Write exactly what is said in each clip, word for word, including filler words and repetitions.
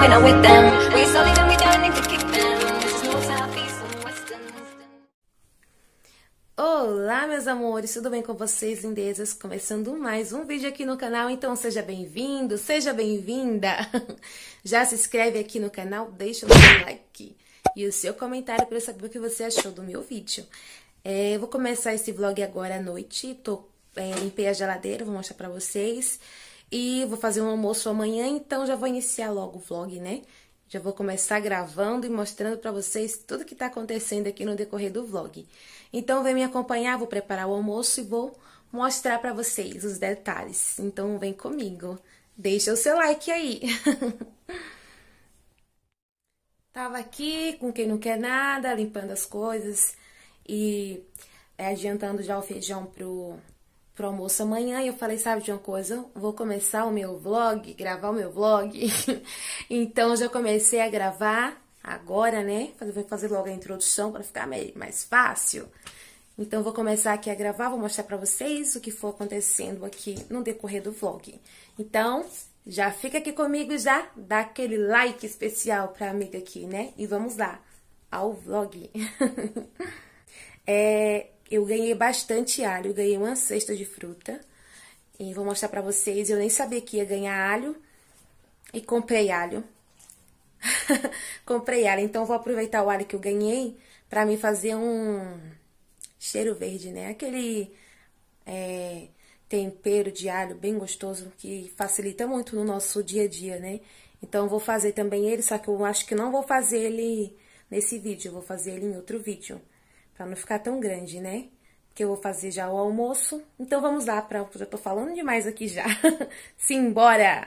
we're not with them. We slowly then we don't need to kick them. This is no southeast and western. Olá, meus amores, tudo bem com vocês, lindezas? Começando mais um vídeo aqui no canal, então seja bem-vindo, seja bem-vinda. Já se inscreve aqui no canal, deixa o seu like e o seu comentário para eu saber o que você achou do meu vídeo. É, eu vou começar esse vlog agora à noite, tô, é, limpei a geladeira, vou mostrar pra vocês. E vou fazer um almoço amanhã, então já vou iniciar logo o vlog, né? Já vou começar gravando e mostrando pra vocês tudo que tá acontecendo aqui no decorrer do vlog. Então vem me acompanhar, vou preparar o almoço e vou mostrar pra vocês os detalhes. Então vem comigo, deixa o seu like aí. Tava aqui com quem não quer nada, limpando as coisas e é, adiantando já o feijão pro, pro almoço amanhã. E eu falei, sabe de uma coisa? Vou começar o meu vlog, gravar o meu vlog. Então já comecei a gravar agora, né? Vou fazer logo a introdução para ficar mais fácil. Então vou começar aqui a gravar, vou mostrar pra vocês o que for acontecendo aqui no decorrer do vlog. Então, já fica aqui comigo e já dá aquele like especial pra amiga aqui, né? E vamos lá ao vlog. é, eu ganhei bastante alho, eu ganhei uma cesta de fruta. E vou mostrar pra vocês, eu nem sabia que ia ganhar alho. E comprei alho. Comprei alho, então vou aproveitar o alho que eu ganhei pra me fazer um cheiro verde, né? Aquele é, tempero de alho bem gostoso que facilita muito no nosso dia a dia, né? Então, eu vou fazer também ele, só que eu acho que não vou fazer ele nesse vídeo, eu vou fazer ele em outro vídeo, pra não ficar tão grande, né? Porque eu vou fazer já o almoço. Então, vamos lá, pra... já tô falando demais aqui já. Simbora!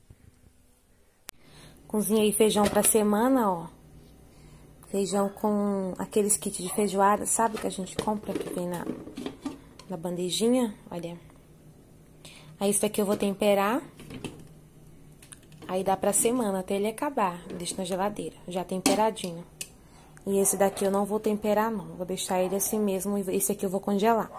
Cozinhei feijão pra semana, ó. Feijão com aqueles kits de feijoada, sabe? Que a gente compra, que vem na, na bandejinha, olha. Aí, isso aqui eu vou temperar. Aí, dá pra semana, até ele acabar. Deixo na geladeira, já temperadinho. E esse daqui eu não vou temperar, não. Vou deixar ele assim mesmo, e esse aqui eu vou congelar.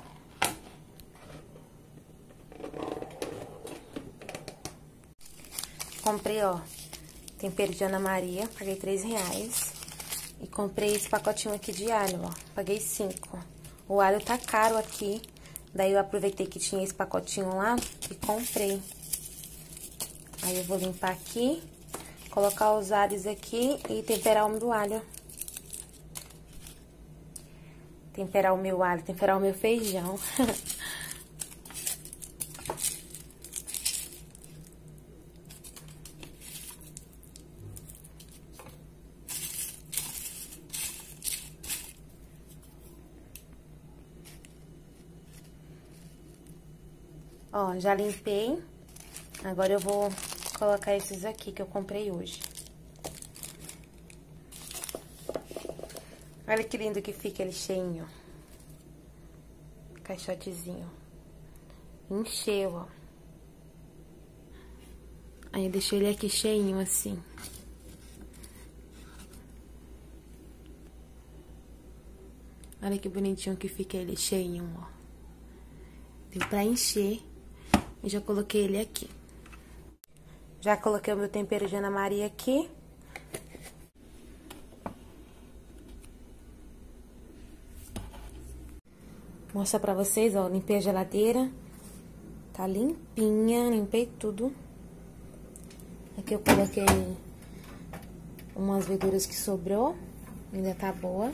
Comprei, ó, tempero de Ana Maria, paguei três reais. E comprei esse pacotinho aqui de alho, ó, paguei cinco. O alho tá caro aqui, daí eu aproveitei que tinha esse pacotinho lá e comprei. Aí eu vou limpar aqui, colocar os alhos aqui e temperar o meu alho. Temperar o meu alho, temperar o meu feijão. Ó, já limpei. Agora eu vou colocar esses aqui que eu comprei hoje. Olha que lindo que fica ele cheinho. Caixotezinho. Encheu, ó. Aí eu deixei ele aqui cheinho assim. Olha que bonitinho que fica ele cheinho, ó. Deu pra encher. E já coloquei ele aqui. Já coloquei o meu tempero de Ana Maria aqui. Vou mostrar pra vocês, ó. Limpei a geladeira. Tá limpinha, limpei tudo. Aqui eu coloquei umas verduras que sobrou. Ainda tá boa.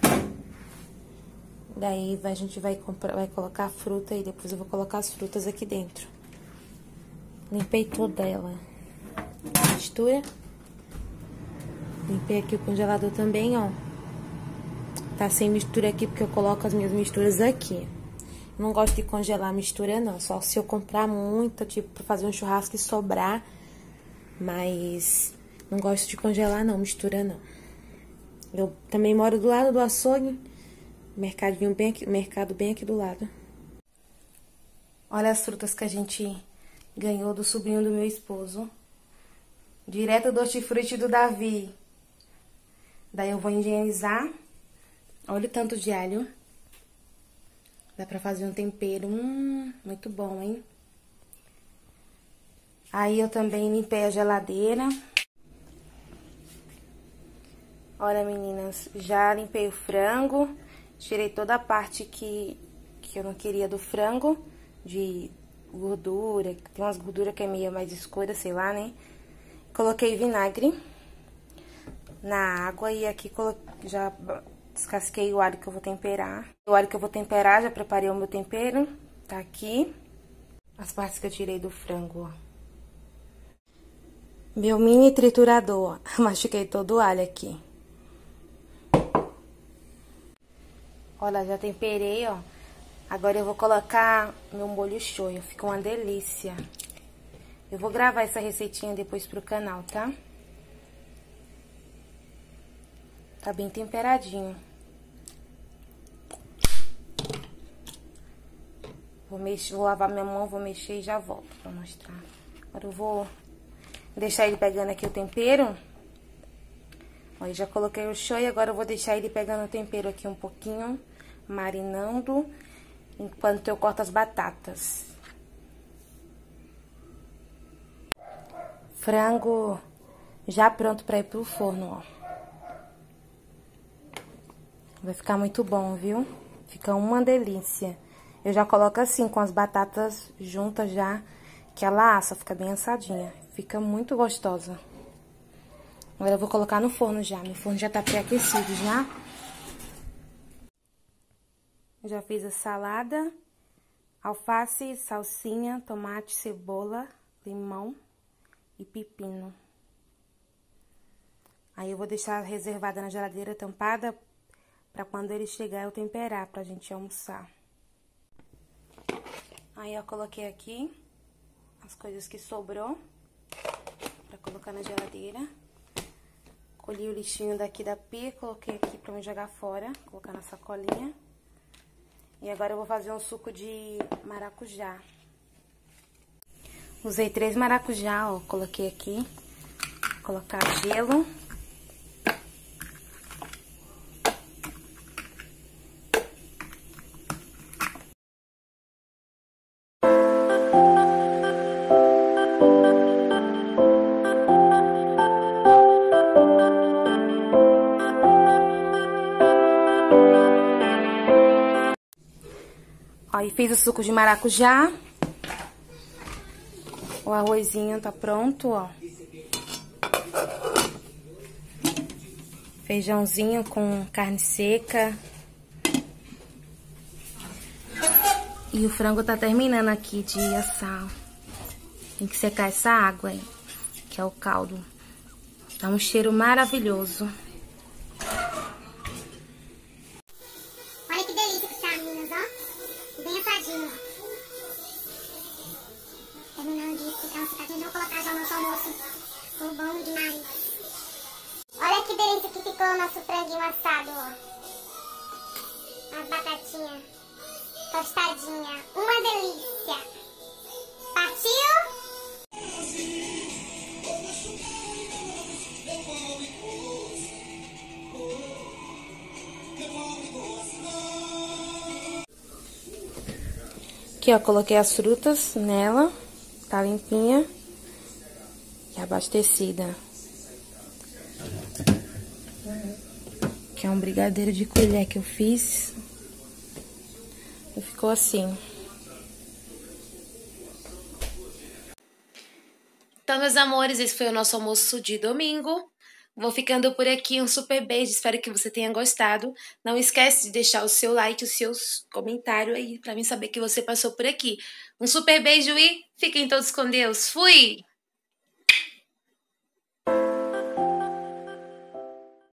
Daí a gente vai, comprar, vai colocar a fruta e depois eu vou colocar as frutas aqui dentro. Limpei toda ela. Mistura. Limpei aqui o congelador também, ó. Tá sem mistura aqui porque eu coloco as minhas misturas aqui. Não gosto de congelar a mistura, não. Só se eu comprar muita, tipo, pra fazer um churrasco e sobrar. Mas não gosto de congelar, não. Mistura, não. Eu também moro do lado do açougue. Mercadinho bem aqui, mercado bem aqui do lado. Olha as frutas que a gente ganhou do sobrinho do meu esposo. Direto do hortifruti do Davi. Daí eu vou higienizar. Olha o tanto de alho. Dá pra fazer um tempero. Hum, muito bom, hein? Aí eu também limpei a geladeira. Olha, meninas, já limpei o frango, tirei toda a parte que, que eu não queria do frango, de gordura, tem umas gorduras que é meio mais escura, sei lá, né? Coloquei vinagre na água e aqui já descasquei o alho que eu vou temperar. O alho que eu vou temperar, já preparei o meu tempero, tá aqui. As partes que eu tirei do frango, ó. Meu mini triturador, ó. Machuquei todo o alho aqui. Olha, já temperei, ó. Agora eu vou colocar meu molho shoyu, fica uma delícia. Eu vou gravar essa receitinha depois pro canal, tá? Tá bem temperadinho. Vou mexer, vou lavar minha mão, vou mexer e já volto pra mostrar. Agora eu vou deixar ele pegando aqui o tempero. Ó, eu já coloquei o shoyu, agora eu vou deixar ele pegando o tempero aqui um pouquinho, marinando, enquanto eu corto as batatas. Frango já pronto pra ir pro forno, ó. Vai ficar muito bom, viu? Fica uma delícia. Eu já coloco assim, com as batatas juntas já, que ela assa, fica bem assadinha. Fica muito gostosa. Agora eu vou colocar no forno já. Meu forno já tá pré-aquecido já. Eu já fiz a salada, alface, salsinha, tomate, cebola, limão e pepino. Aí eu vou deixar reservada na geladeira, tampada, pra quando ele chegar eu temperar, pra gente almoçar. Aí eu coloquei aqui as coisas que sobrou pra colocar na geladeira. Colhi o lixinho daqui da pia, coloquei aqui pra me jogar fora, colocar na sacolinha. E agora eu vou fazer um suco de maracujá. Usei três maracujá, ó, coloquei aqui. Vou colocar gelo. Aí fiz o suco de maracujá. O arrozinho tá pronto, ó. Feijãozinho com carne seca. E o frango tá terminando aqui de assar. Tem que secar essa água aí, que é o caldo. Tá um cheiro maravilhoso. Olha que delícia que tá, meninas, ó. Bem assadinho, ó. Terminando de ficar assadinho, vou colocar já o nosso almoço. Ficou bom demais. Olha que delícia que ficou o nosso franguinho assado, ó. As batatinhas tostadinha. Uma delícia. Partiu? Aqui, ó, coloquei as frutas nela, tá limpinha e abastecida. Aqui é um brigadeiro de colher que eu fiz. E ficou assim. Então, meus amores, esse foi o nosso almoço de domingo. Vou ficando por aqui, um super beijo, espero que você tenha gostado. Não esquece de deixar o seu like, o seu comentário aí, pra mim saber que você passou por aqui. Um super beijo e fiquem todos com Deus. Fui!